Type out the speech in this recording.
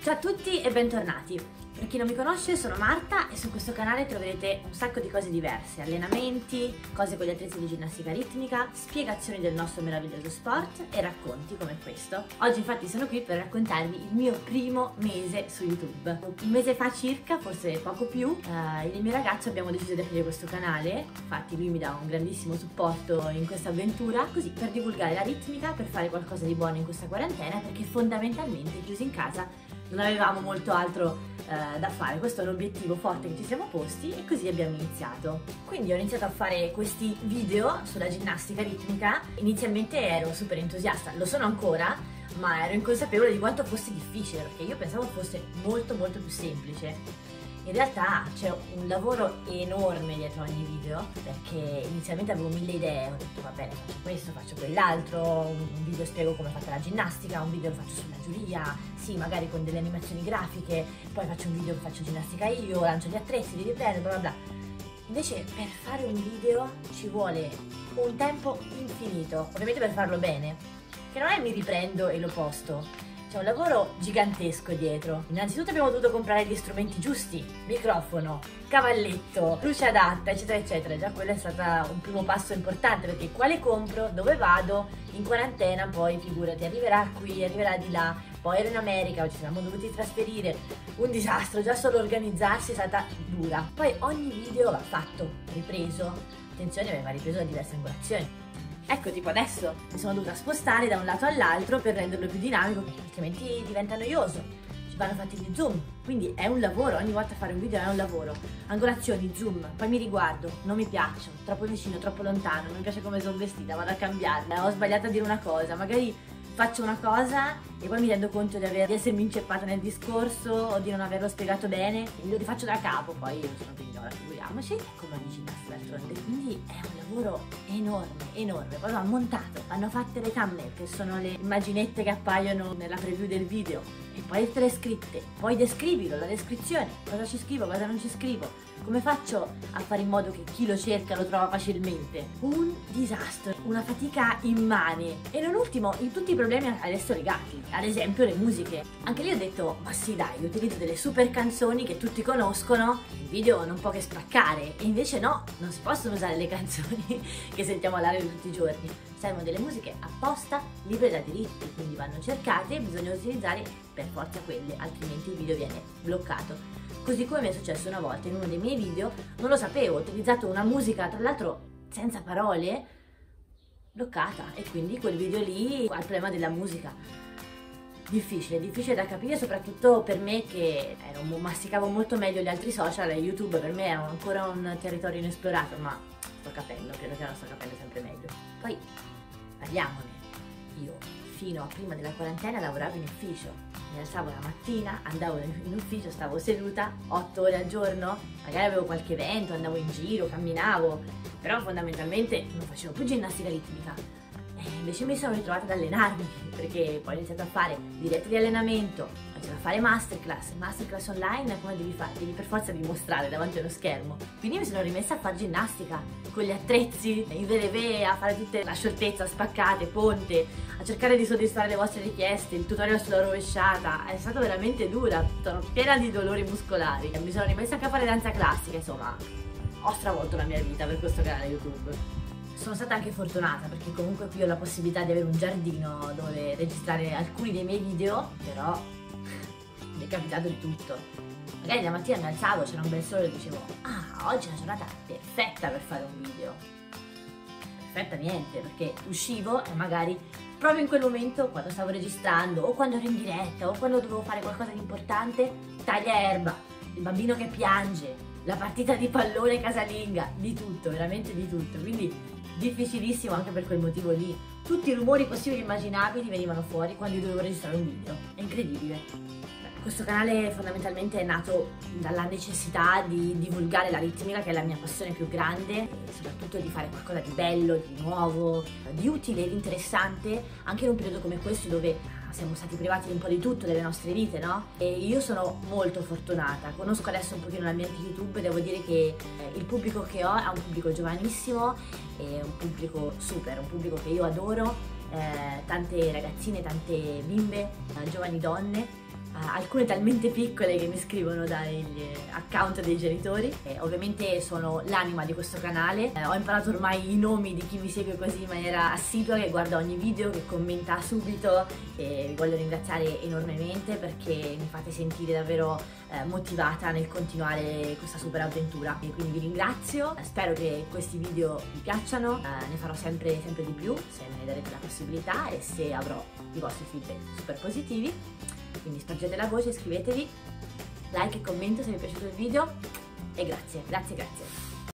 Ciao a tutti e bentornati! Per chi non mi conosce sono Marta e su questo canale troverete un sacco di cose diverse, allenamenti, cose con gli attrezzi di ginnastica ritmica, spiegazioni del nostro meraviglioso sport e racconti come questo. Oggi infatti sono qui per raccontarvi il mio primo mese su YouTube. Un mese fa circa, forse poco più, io e il mio ragazzo abbiamo deciso di aprire questo canale, infatti lui mi dà un grandissimo supporto in questa avventura, così per divulgare la ritmica, per fare qualcosa di buono in questa quarantena, perché fondamentalmente chiusi in casa non avevamo molto altro da fare. Questo è l'obiettivo forte che ci siamo posti e così abbiamo iniziato. Quindi ho iniziato a fare questi video sulla ginnastica ritmica. Inizialmente ero super entusiasta, lo sono ancora, ma ero inconsapevole di quanto fosse difficile, perché io pensavo fosse molto più semplice. In realtà c'è un lavoro enorme dietro ogni video, perché inizialmente avevo 1000 idee, ho detto va bene, faccio questo, faccio quell'altro, un video spiego come è fatta la ginnastica, un video lo faccio sulla giuria, sì magari con delle animazioni grafiche, poi faccio un video che faccio ginnastica io, lancio gli attrezzi, li riprendo, bla bla bla. Invece per fare un video ci vuole un tempo infinito, ovviamente per farlo bene, che non è mi riprendo e lo posto. C'è un lavoro gigantesco dietro. Innanzitutto abbiamo dovuto comprare gli strumenti giusti, microfono, cavalletto, luce adatta, eccetera eccetera. Già quello è stato un primo passo importante, perché quale compro, dove vado, in quarantena poi figurati, arriverà qui, arriverà di là, poi ero in America, ci siamo dovuti trasferire, un disastro, già solo organizzarsi è stata dura. Poi ogni video va fatto, ripreso, attenzione va ripreso da diverse angolazioni. Ecco, tipo adesso mi sono dovuta spostare da un lato all'altro per renderlo più dinamico, perché altrimenti diventa noioso. Ci vanno fatti gli zoom, quindi è un lavoro, ogni volta fare un video è un lavoro. Angolazioni, zoom, poi mi riguardo, non mi piacciono, troppo vicino, troppo lontano, non mi piace come sono vestita, vado a cambiarla, ho sbagliato a dire una cosa, magari faccio una cosa e poi mi rendo conto di essermi inceppata nel discorso o di non averlo spiegato bene, quindi lo rifaccio da capo, poi io sono pignola, figuriamoci, come dici d'altronde. Quindi è un lavoro enorme, poi va montato, vanno fatte le thumbnail, che sono le immaginette che appaiono nella preview del video, e poi le scritte, poi descrivilo, la descrizione, cosa ci scrivo, cosa non ci scrivo, come faccio a fare in modo che chi lo cerca lo trova facilmente. Un disastro, una fatica immane, e non ultimo in tutti i problemi adesso legati, ad esempio le musiche. Anche lì ho detto, ma sì dai, utilizzo delle super canzoni che tutti conoscono, il video non può che spaccare, e invece no, non si possono usare le canzoni che sentiamo alla radio tutti i giorni, servono delle musiche apposta libere da diritti, quindi vanno cercate e bisogna utilizzare per forza quelle, altrimenti il video viene bloccato. Così come mi è successo una volta in uno dei miei video, non lo sapevo, ho utilizzato una musica tra l'altro senza parole, bloccata, e quindi quel video lì ha il problema della musica. Difficile da capire, soprattutto per me che masticavo molto meglio gli altri social, e YouTube per me è ancora un territorio inesplorato, ma sto capendo, credo che lo sto capendo sempre meglio. Poi parliamone, io fino a prima della quarantena lavoravo in ufficio, mi alzavo la mattina, andavo in ufficio, stavo seduta 8 ore al giorno, magari avevo qualche evento, andavo in giro, camminavo, però fondamentalmente non facevo più ginnastica ritmica. E invece mi sono ritrovata ad allenarmi, perché poi ho iniziato a fare dirette di allenamento, ho iniziato a fare masterclass online. Come devi fare? Devi per forza dimostrare davanti a uno schermo. Quindi mi sono rimessa a fare ginnastica con gli attrezzi in VLV, a fare tutta la scioltezza, spaccate, ponte, a cercare di soddisfare le vostre richieste, il tutorial sulla rovesciata. È stato veramente dura, sono piena di dolori muscolari. Mi sono rimessa anche a fare danza classica, insomma ho stravolto la mia vita per questo canale YouTube. Sono stata anche fortunata, perché comunque qui ho la possibilità di avere un giardino dove registrare alcuni dei miei video, però mi è capitato di tutto. Magari la mattina mi alzavo, c'era un bel sole e dicevo, ah, oggi è una giornata perfetta per fare un video. Perfetta niente, perché uscivo e magari proprio in quel momento, quando stavo registrando, o quando ero in diretta, o quando dovevo fare qualcosa di importante, taglia erba, il bambino che piange, la partita di pallone casalinga, di tutto, veramente di tutto. Quindi difficilissimo anche per quel motivo lì. Tutti i rumori possibili e immaginabili venivano fuori quando io dovevo registrare un video. È incredibile. Questo canale fondamentalmente è nato dalla necessità di divulgare la ritmica, che è la mia passione più grande, e soprattutto di fare qualcosa di bello, di nuovo, di utile, di interessante, anche in un periodo come questo dove siamo stati privati un po' di tutto delle nostre vite, no? E io sono molto fortunata, conosco adesso un pochino l'ambiente YouTube e devo dire che il pubblico che ho è un pubblico giovanissimo, è un pubblico super, un pubblico che io adoro, tante ragazzine, tante bimbe, giovani donne, alcune talmente piccole che mi scrivono dagli account dei genitori. Ovviamente sono l'anima di questo canale, ho imparato ormai i nomi di chi mi segue così in maniera assidua, che guarda ogni video, che commenta subito, e vi voglio ringraziare enormemente perché mi fate sentire davvero motivata nel continuare questa super avventura. E quindi vi ringrazio, spero che questi video vi piacciono, ne farò sempre di più se me ne darete la possibilità e se avrò i vostri feedback super positivi. Quindi spargete la voce, iscrivetevi, like e commento se vi è piaciuto il video, e grazie.